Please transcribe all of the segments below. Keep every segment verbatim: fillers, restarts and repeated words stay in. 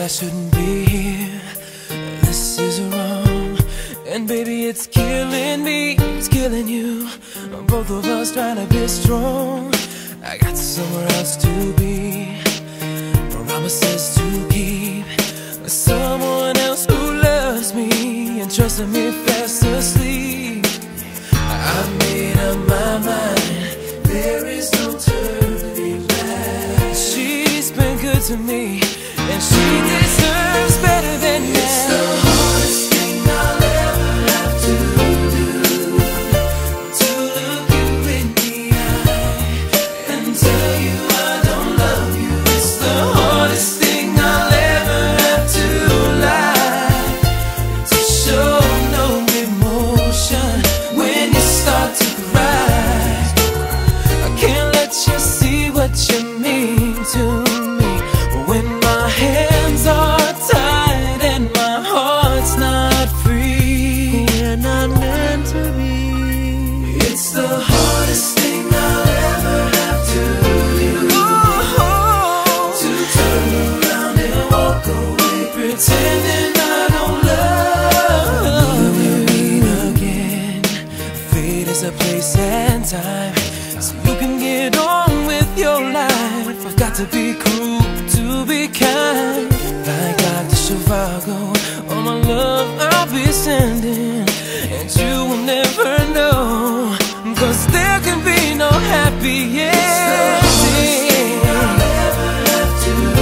shouldn't be here. This is wrong, and baby it's killing me, it's killing you. Both of us trying to be strong. I got somewhere else to be, promises to keep, someone else who loves me and trusting me fast asleep. I've made up my mind, there is no turning back. She's been good to me, and she deserves better than that. It's the hardest thing I'll ever have to do, to look you in the eye and tell you I don't love you. It's the hardest thing I'll ever have to lie, to show no emotion when you start to cry. I can't let you see what you mean to me when my hands are tied and my heart's not free. We're not meant to be. It's the hardest thing I'll ever have to do, oh, to turn around and walk away, pretending I don't love you again. Fate is a place and time, so you can get on with your life. I've got to be cruel to be kind, like Doctor Zhivago. All my love I'll be sending, and you will never know, cause there can be no happy ending. I'll ever have to do,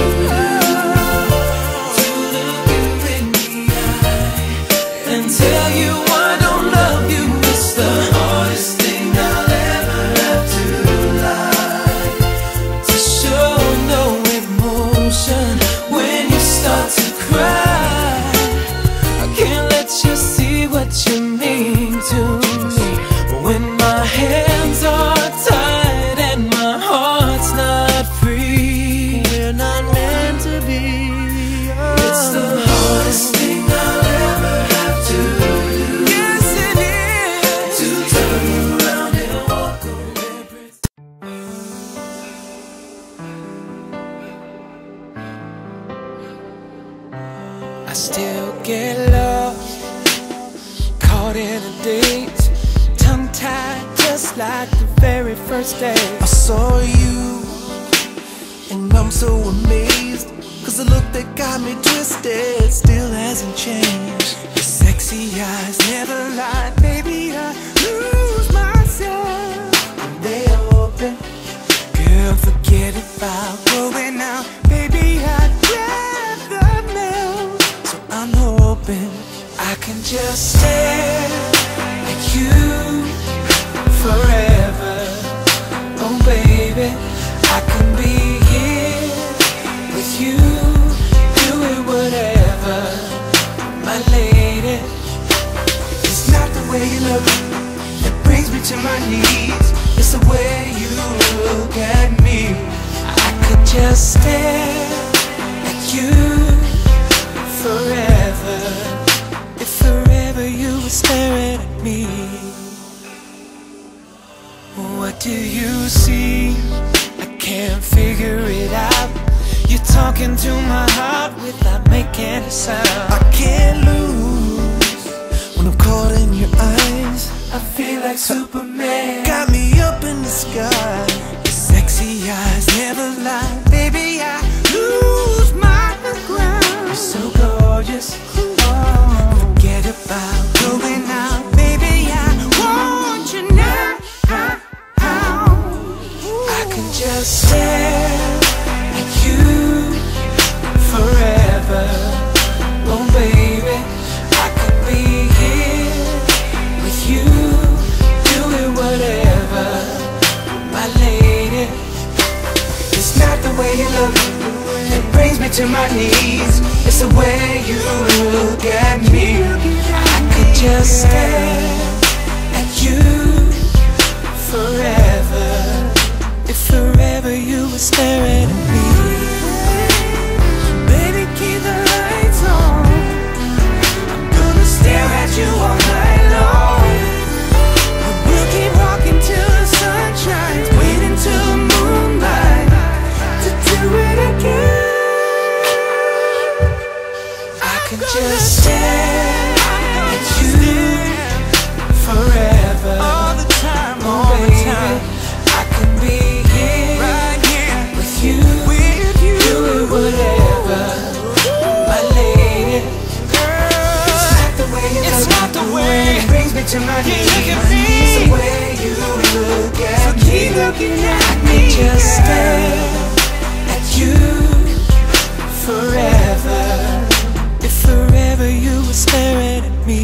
to look you in the eye and tell you I don't love you. It's the hardest thing I'll ever have to lie, to show no emotion when you start to cry. I can't let you see what you mean to me when my hands are tied and my heart's not free. We're not meant to be. It's the hardest thing I'll ever have to do. Yes it is, to turn around and walk away. I still get lost, caught in a daze, tongue-tied just like the very first day I saw you, and I'm so amazed, cause the look that got me twisted still hasn't changed. Your sexy eyes never lie, baby, I lose myself when they open. Girl, forget about going out, baby, I'd rather melt. So I'm hoping I can just stare at you forever. Oh baby, I can be here with you, doing whatever, my lady. It's not the way you look that brings me to my knees, it's the way you look at me. I could just stare at you forever, if forever you were staring at me. What do you see? I can't figure it out. You're talking to my heart without making a sound. I can't lose when I'm caught in your eyes. I feel like Superman. Got me up in the sky. Your sexy eyes never lie, baby, I lose my ground. You're so gorgeous, Oh, forget about going out, baby, I want you now. I can just stare at you forever. Oh baby, I could be here with you, doing whatever, my lady. It's not the way you look that brings me to my knees, it's the way you look at me. I could just stare at you forever, if forever you were staring at me. Baby, keep the lights on, I'm gonna stare at you all night long. We'll keep walking till the sun shines, waiting till the moonlight to do it again. whatever, my lady. It's not the way you it's look, not the way it brings me to my knees. Look at me. It's the way you look at so me. Keep looking at me. Just stare at you forever. If forever you were staring at me.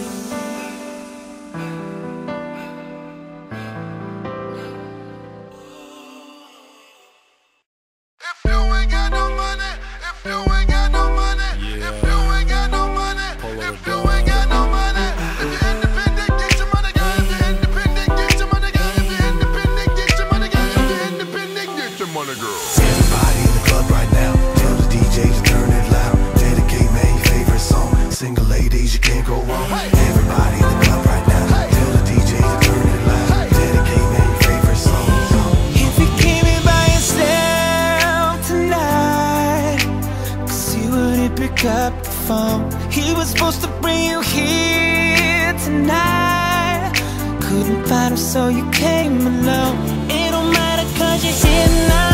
Everybody in the club right now, tell the D J to turn it loud. Dedicate me your favorite song. Single ladies, you can't go wrong. Everybody in the club right now, tell the D J to turn it loud. Dedicate me your favorite song. If you came in by yourself tonight, cause he wouldn't pick up the phone. He was supposed to bring you here tonight. Couldn't find him, so you came alone. It don't matter cause you're here now.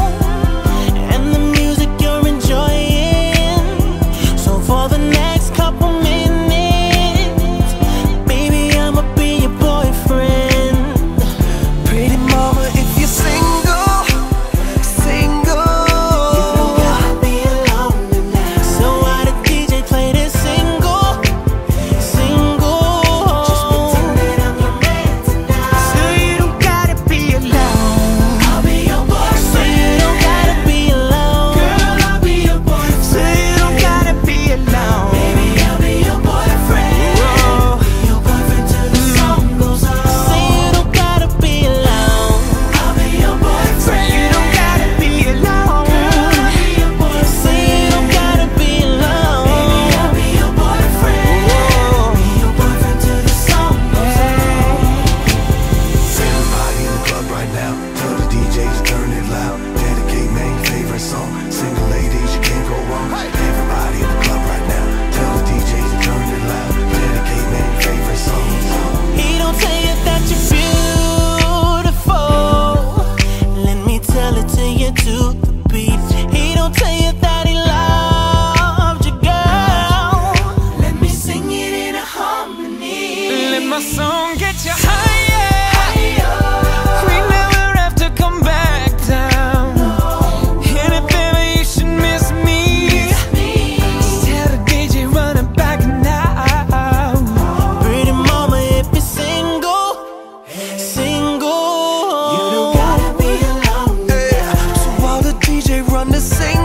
For the next couple minutes, baby, I'ma be your boyfriend. Pretty mama, if you're single, single, you don't gotta be alone tonight. So why the D J play this single, single? Just pretend that I'm your man tonight. So you don't gotta be alone. I'll be your boyfriend. So you don't gotta be alone. Girl, I'll be your boyfriend. So you don't gotta be alone. Baby, I'll be your boyfriend. Whoa. Be your boyfriend till the song goes on. Say you don't gotta be alone. I'll be your boyfriend. You don't gotta be alone. Girl, I'll be your boyfriend. Say you don't gotta be alone. Baby, I'll be your boyfriend. Whoa. Be your boyfriend till the song goes on. Everybody in the club right now, tell the D J to turn it loud. Dedicate me your favorite song. Single ladies, you can't go wrong. Everybody in the club right now, tell the D J to turn it loud. Dedicate me your favorite song. He don't tell you that you're beautiful. Let me tell it to you to the beat. He don't tell you that he loved you, girl. Let me sing it in a harmony. Let my song get you higher. We never have to come back down. And if ever you should miss me, just tell the D J run it back now. Pretty mama, if you're single, single, you don't gotta be alone. Yeah. So while the D J run the sing